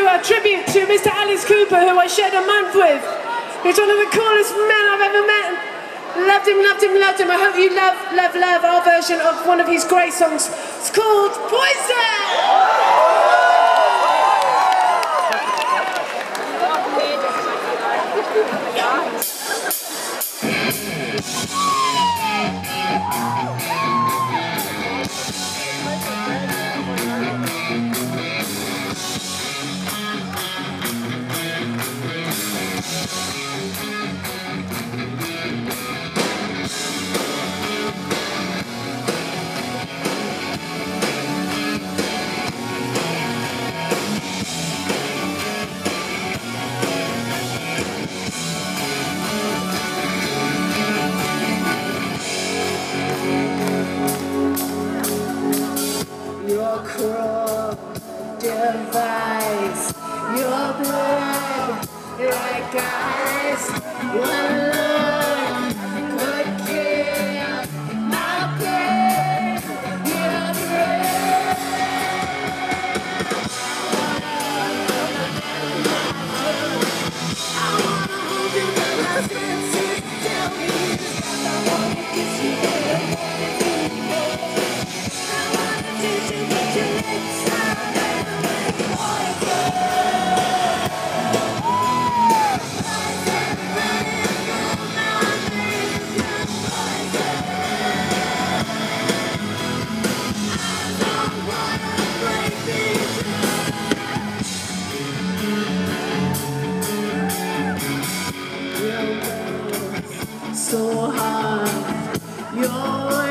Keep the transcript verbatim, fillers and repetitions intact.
a tribute to Mister Alice Cooper, who I shared a month with. He's one of the coolest men I've ever met. Loved him, loved him, loved him. I hope you love, love, love our version of one of his great songs. It's called Poison! Your cruel device, your blood, like ice, one look could kill my pain, your breath. I wanna hold you by my senses, tell me this, I wanna kiss you, I wanna do more. I wanna teach you what your lips are, and so hard, you're